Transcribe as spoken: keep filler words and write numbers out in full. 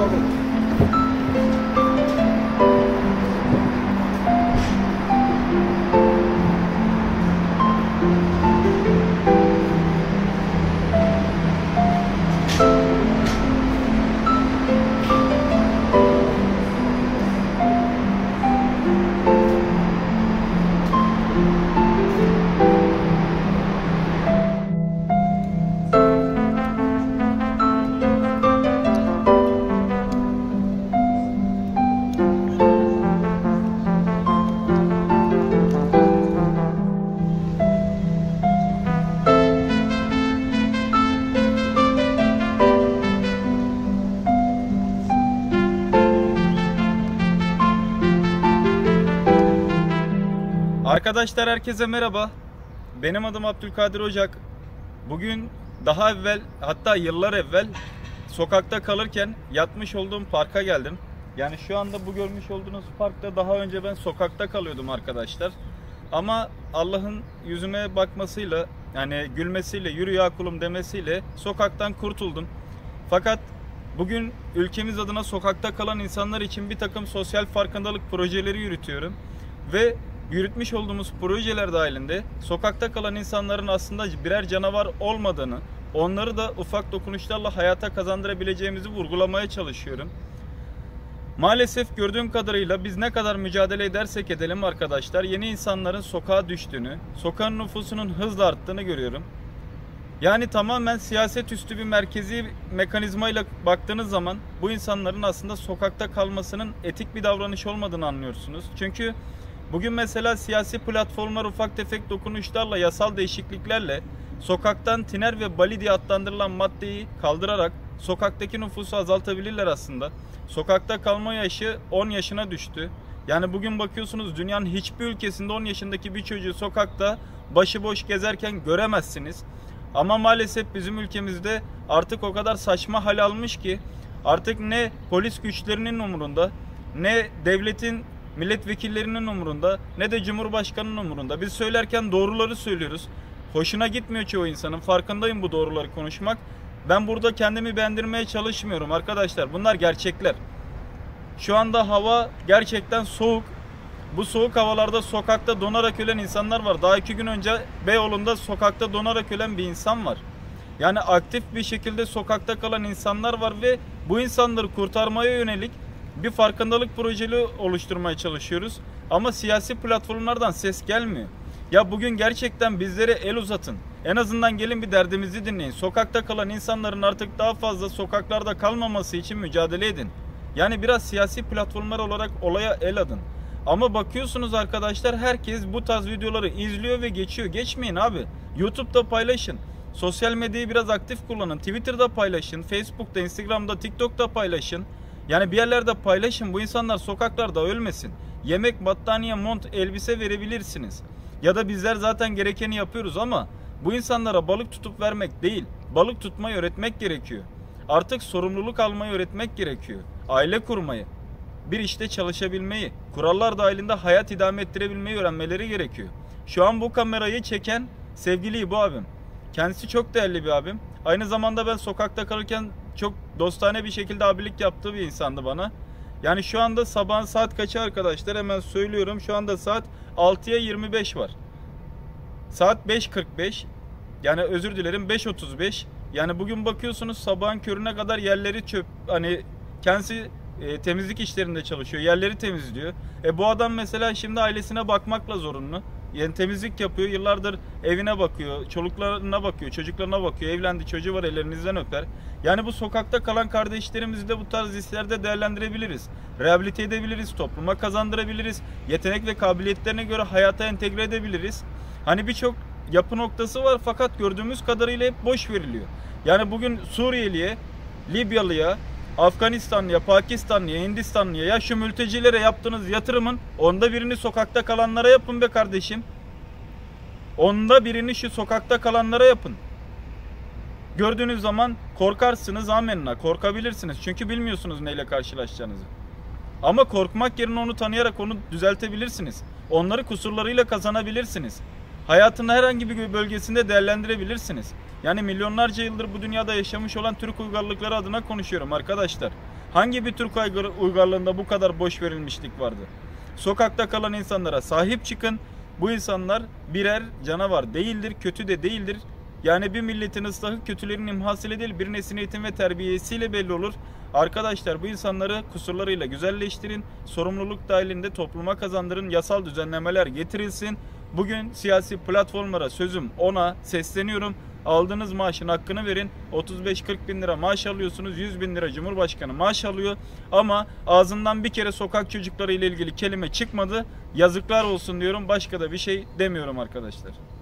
Arkadaşlar herkese merhaba. Benim adım Abdülkadir Ocak. Bugün daha evvel, hatta yıllar evvel sokakta kalırken yatmış olduğum parka geldim. Yani şu anda bu görmüş olduğunuz parkta daha önce ben sokakta kalıyordum arkadaşlar. Ama Allah'ın yüzüme bakmasıyla, yani gülmesiyle, yürü ya kulum demesiyle sokaktan kurtuldum. Fakat bugün ülkemiz adına sokakta kalan insanlar için bir takım sosyal farkındalık projeleri yürütüyorum. Ve yürütmüş olduğumuz projeler dahilinde sokakta kalan insanların aslında birer canavar olmadığını, onları da ufak dokunuşlarla hayata kazandırabileceğimizi vurgulamaya çalışıyorum. Maalesef gördüğüm kadarıyla biz ne kadar mücadele edersek edelim arkadaşlar, yeni insanların sokağa düştüğünü, sokağın nüfusunun hızla arttığını görüyorum. Yani tamamen siyaset üstü bir merkezi mekanizmayla baktığınız zaman bu insanların aslında sokakta kalmasının etik bir davranış olmadığını anlıyorsunuz. Çünkü bugün mesela siyasi platformlar ufak tefek dokunuşlarla, yasal değişikliklerle sokaktan tiner ve bali diye adlandırılan maddeyi kaldırarak sokaktaki nüfusu azaltabilirler aslında. Sokakta kalma yaşı on yaşına düştü. Yani bugün bakıyorsunuz dünyanın hiçbir ülkesinde on yaşındaki bir çocuğu sokakta başıboş gezerken göremezsiniz. Ama maalesef bizim ülkemizde artık o kadar saçma hal almış ki artık ne polis güçlerinin umurunda, ne devletin milletvekillerinin umurunda, ne de Cumhurbaşkanı'nın umurunda. Biz söylerken doğruları söylüyoruz. Hoşuna gitmiyor çoğu insanın. Farkındayım bu doğruları konuşmak. Ben burada kendimi beğendirmeye çalışmıyorum arkadaşlar. Bunlar gerçekler. Şu anda hava gerçekten soğuk. Bu soğuk havalarda sokakta donarak ölen insanlar var. Daha iki gün önce Beyoğlu'nda sokakta donarak ölen bir insan var. Yani aktif bir şekilde sokakta kalan insanlar var ve bu insanları kurtarmaya yönelik bir farkındalık projesi oluşturmaya çalışıyoruz. Ama siyasi platformlardan ses gelmiyor. Ya bugün gerçekten bizlere el uzatın. En azından gelin bir derdimizi dinleyin. Sokakta kalan insanların artık daha fazla sokaklarda kalmaması için mücadele edin. Yani biraz siyasi platformlar olarak olaya el adın. Ama bakıyorsunuz arkadaşlar, herkes bu tarz videoları izliyor ve geçiyor. Geçmeyin abi. YouTube'da paylaşın. Sosyal medyayı biraz aktif kullanın. Twitter'da paylaşın. Facebook'ta, Instagram'da, TikTok'ta paylaşın. Yani bir yerlerde paylaşın. Bu insanlar sokaklarda ölmesin. Yemek, battaniye, mont, elbise verebilirsiniz. Ya da bizler zaten gerekeni yapıyoruz ama bu insanlara balık tutup vermek değil, balık tutmayı öğretmek gerekiyor. Artık sorumluluk almayı öğretmek gerekiyor. Aile kurmayı, bir işte çalışabilmeyi, kurallar dahilinde hayat idame ettirebilmeyi öğrenmeleri gerekiyor. Şu an bu kamerayı çeken sevgili bu abim. Kendisi çok değerli bir abim. Aynı zamanda ben sokakta kalırken çok dostane bir şekilde abilik yaptığı bir insandı bana. Yani şu anda sabahın saat kaçı arkadaşlar, hemen söylüyorum. Şu anda saat altıya yirmi beş var. Saat beş kırk beş. Yani özür dilerim, beş otuz beş. Yani bugün bakıyorsunuz sabahın körüne kadar yerleri çöp, hani kendisi e, temizlik işlerinde çalışıyor. Yerleri temizliyor. E bu adam mesela şimdi ailesine bakmakla zorunlu. Yani temizlik yapıyor. Yıllardır evine bakıyor. Çoluklarına bakıyor. Çocuklarına bakıyor. Evlendi, çocuğu var, ellerinizden öper. Yani bu sokakta kalan kardeşlerimizi de bu tarz hisslerde değerlendirebiliriz. Rehabilite edebiliriz. Topluma kazandırabiliriz. Yetenek ve kabiliyetlerine göre hayata entegre edebiliriz. Hani birçok yapı noktası var fakat gördüğümüz kadarıyla hep boş veriliyor. Yani bugün Suriyeliye, Libyalıya, Afganistanlıya, Pakistanlıya, Hindistanlıya, ya şu mültecilere yaptığınız yatırımın onda birini sokakta kalanlara yapın be kardeşim. Onda birini şu sokakta kalanlara yapın. Gördüğünüz zaman korkarsınız, amenna, korkabilirsiniz. Çünkü bilmiyorsunuz neyle karşılaşacağınızı. Ama korkmak yerine onu tanıyarak onu düzeltebilirsiniz. Onları kusurlarıyla kazanabilirsiniz. Hayatın herhangi bir bölgesinde değerlendirebilirsiniz. Yani milyonlarca yıldır bu dünyada yaşamış olan Türk uygarlıkları adına konuşuyorum arkadaşlar. Hangi bir Türk uygarlığında bu kadar boş verilmişlik vardı? Sokakta kalan insanlara sahip çıkın. Bu insanlar birer canavar değildir, kötü de değildir. Yani bir milletin ıslahı kötülerin imhasıyla değil, bir neslin eğitim ve terbiyesiyle belli olur. Arkadaşlar bu insanları kusurlarıyla güzelleştirin, sorumluluk dahilinde topluma kazandırın, yasal düzenlemeler getirilsin. Bugün siyasi platformlara sözüm ona sesleniyorum. Aldığınız maaşın hakkını verin. otuz beş kırk bin lira maaş alıyorsunuz. yüz bin lira Cumhurbaşkanı maaş alıyor. Ama ağzından bir kere sokak çocukları ile ilgili kelime çıkmadı. Yazıklar olsun diyorum. Başka da bir şey demiyorum arkadaşlar.